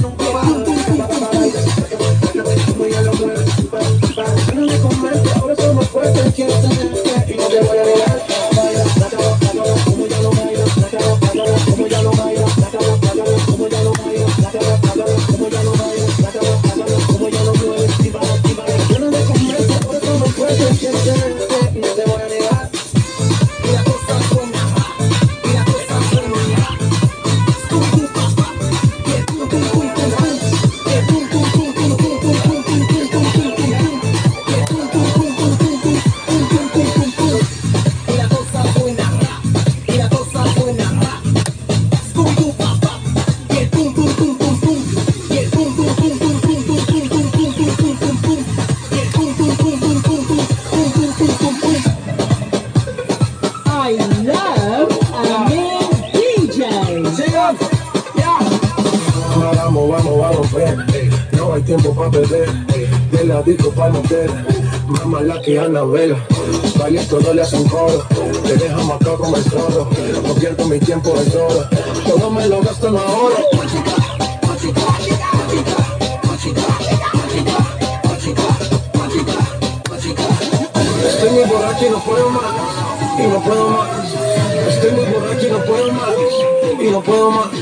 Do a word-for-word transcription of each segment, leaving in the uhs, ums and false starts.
nunca baja. Como ella lo mueve, no le convence, ahora somos fuertes, quiero tenerte y no te voy a negar. Baila, sácalo, sácalo, como ella lo baila, sácalo, sácalo, como ella lo baila, sácalo, sácalo, como ella lo baila, sácalo, sácalo, como ella lo baila, sácalo, sácalo, como ella lo mueve, y para, y para. Yo no le convence, ahora somos fuertes, quiero tenerte y no te voy a negar. Y la cosa buena, y la cosa buena. Pum, pum, pam, pam, yeah, pum, pum, pum, pum, pum, yeah, pum, pum, pum, pum, pum, pum, pum, pum, pum, pum, pum, pum, yeah, pum, pum, pum, pum, pum, pum, pum, pum, pum, pum, pum. Y la cosa buena, y la cosa buena. Pum, pum, pam, pam, yeah, pum, pum, pum, pum, pum, yeah, pum, pum, pum, pum, pum, pum, pum, pum, pum, pum, pum, pum, pum, yeah, pum, pum, pum, pum, pum, pum, pum, pum, pum, pum, pum. I love a man D J. Sigan, ya. Vamos, vamos, vamos, ven. No hay tiempo para perder. De la disco para meter. Mamá la que Ana Vela. Baile todo le hacen coro. Te dejan acá como el toro. No pierdo mi tiempo en todo. Todo me lo gasto en ahora. Estoy muy borracho y no puedo más. Y no puedo más. Estoy muy borracho y no puedo más. Y no puedo más.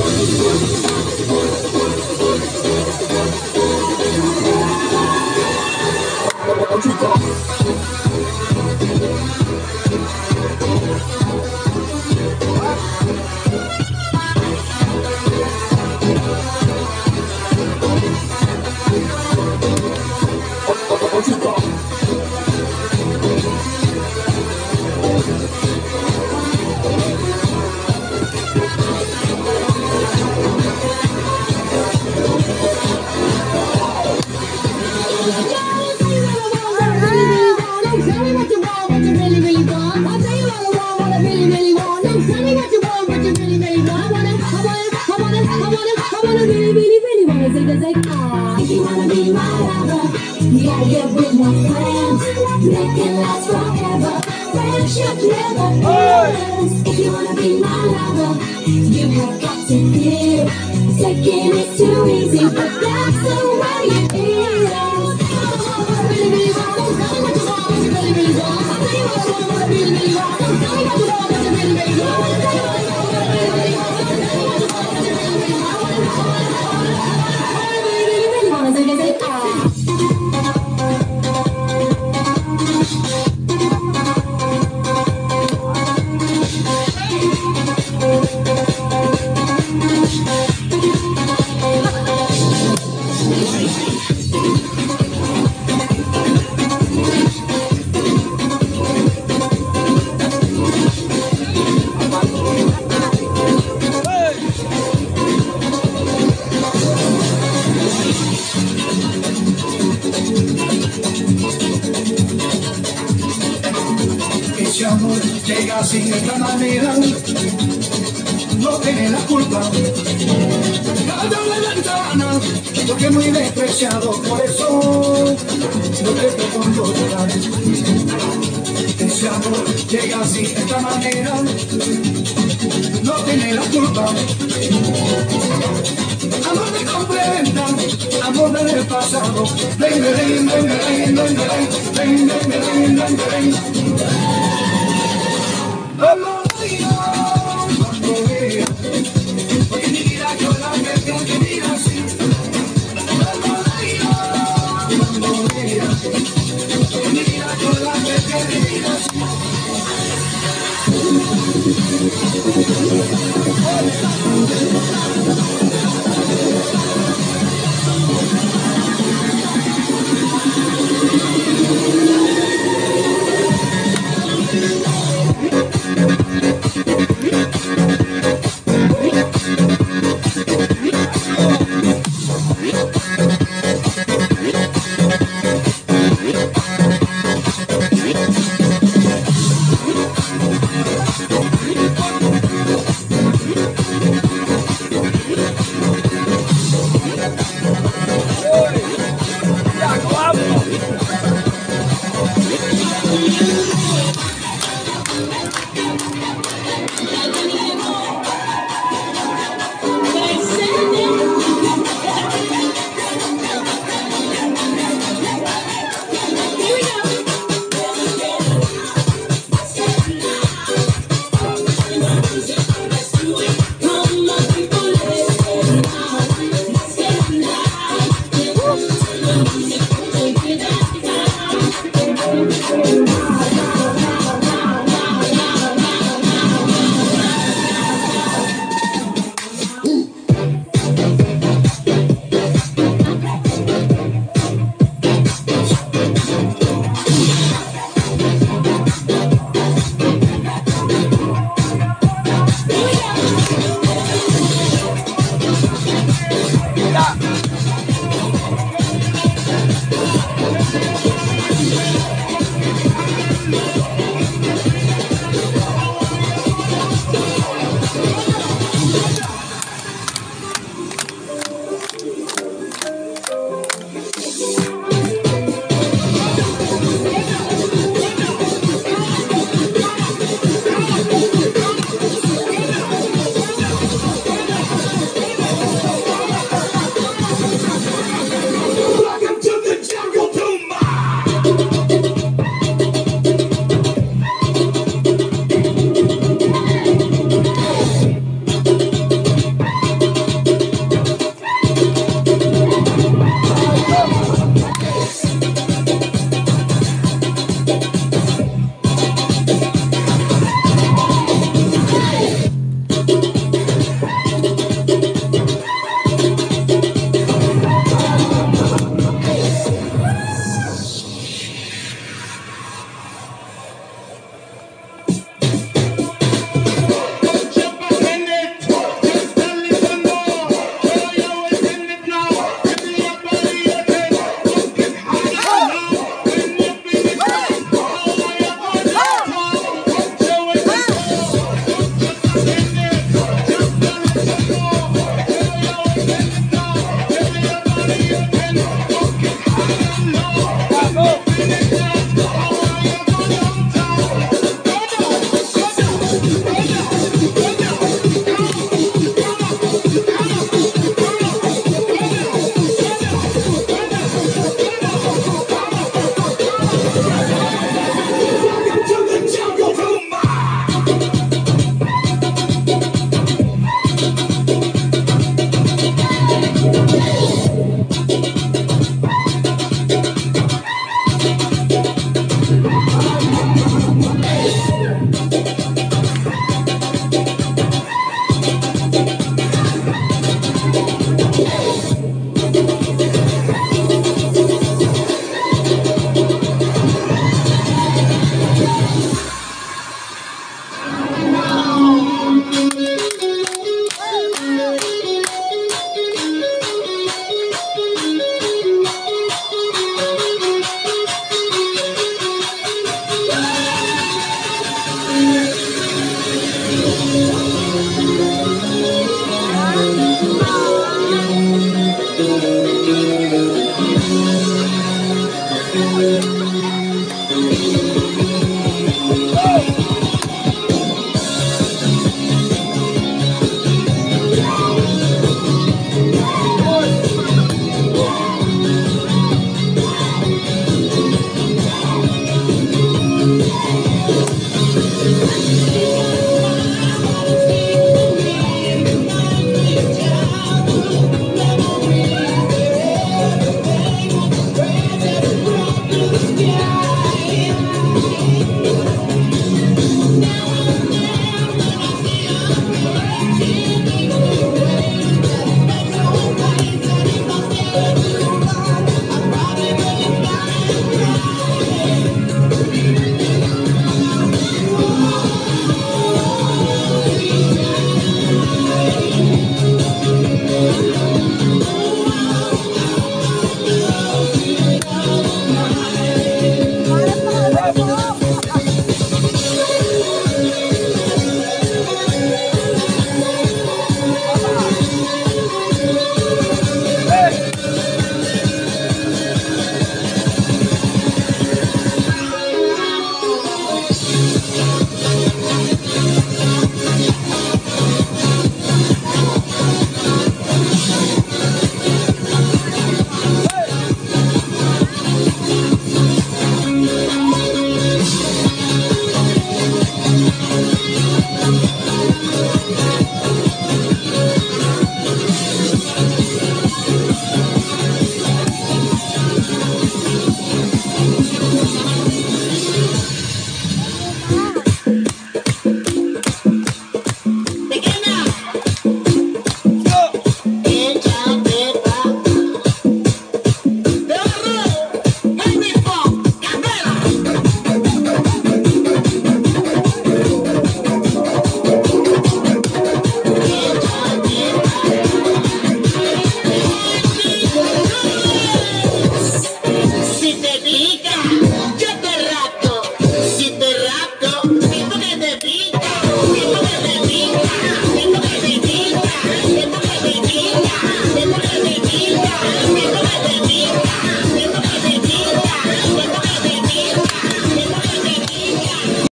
If you wanna be my lover, you gotta get with my friends. Make it last forever. Friendship never ends. If you wanna be my lover, you have got to give. Taking it too easy, but that's the way it is. Really, really want, don't tell me what you want, what you really, really want. I'll tell you what I want, what I really, really want. Don't tell me what you want, what you really, really want. I'll tell you what I want, what I really, really want. Don't tell me what you want, what you really, really want. Ese amor llega así de esta manera, no tiene la culpa. Cállate la ventana, porque es muy despreciado, por eso no te propongo llorar. Ese amor llega así de esta manera, no tiene la culpa. Amor de comprenda, amor del pasado. Ven, ven, ven, ven, ven, ven, ven, ven, ven, ven, ven, ven. Amor,